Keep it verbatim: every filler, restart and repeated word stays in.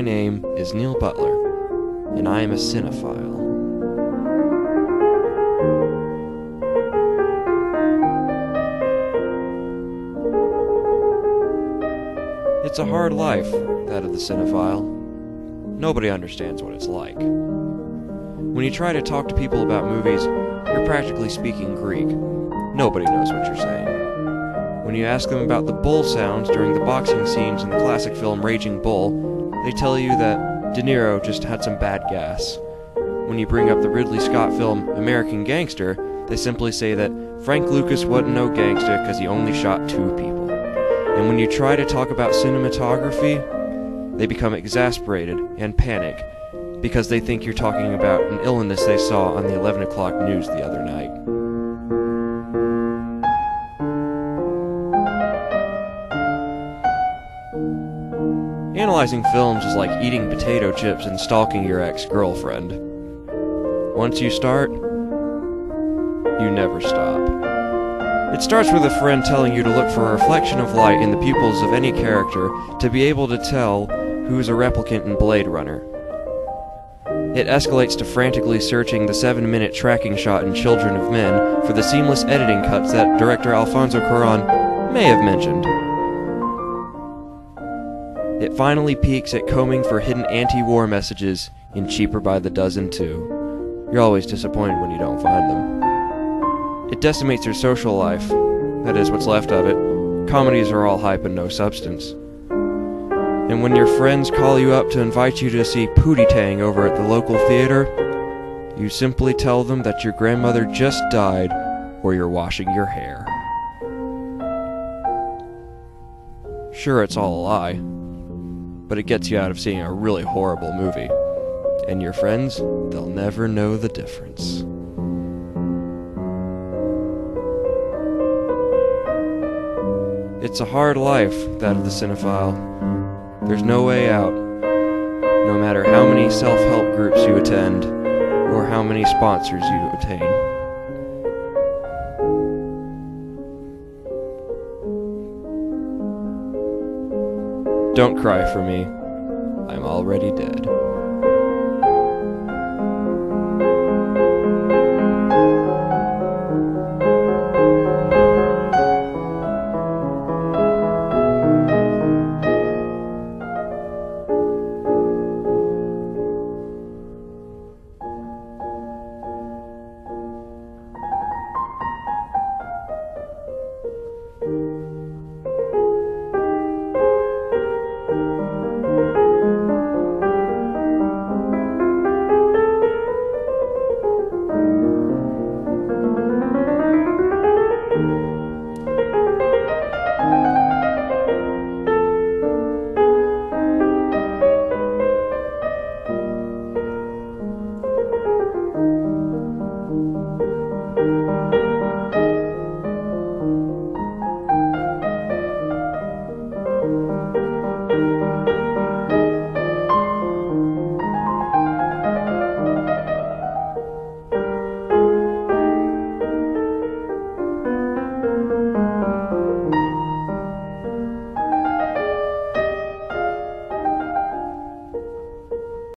My name is Neil Butler, and I am a cinephile. It's a hard life, that of the cinephile. Nobody understands what it's like. When you try to talk to people about movies, you're practically speaking Greek. Nobody knows what you're saying. When you ask them about the bull sounds during the boxing scenes in the classic film Raging Bull, they tell you that De Niro just had some bad gas. When you bring up the Ridley Scott film American Gangster, they simply say that Frank Lucas wasn't no gangster because he only shot two people. And when you try to talk about cinematography, they become exasperated and panic because they think you're talking about an illness they saw on the eleven o'clock news the other night. Analyzing films is like eating potato chips and stalking your ex-girlfriend. Once you start, you never stop. It starts with a friend telling you to look for a reflection of light in the pupils of any character to be able to tell who's a replicant in Blade Runner. It escalates to frantically searching the seven-minute tracking shot in Children of Men for the seamless editing cuts that director Alfonso Cuarón may have mentioned. It finally peaks at combing for hidden anti-war messages in Cheaper by the Dozen two. You're always disappointed when you don't find them. It decimates your social life, that is, what's left of it. Comedies are all hype and no substance. And when your friends call you up to invite you to see Pootie Tang over at the local theater, you simply tell them that your grandmother just died or you're washing your hair. Sure, it's all a lie, but it gets you out of seeing a really horrible movie. And your friends, they'll never know the difference. It's a hard life, that of the cinephile. There's no way out, no matter how many self-help groups you attend, or how many sponsors you obtain. Don't cry for me. I'm already dead.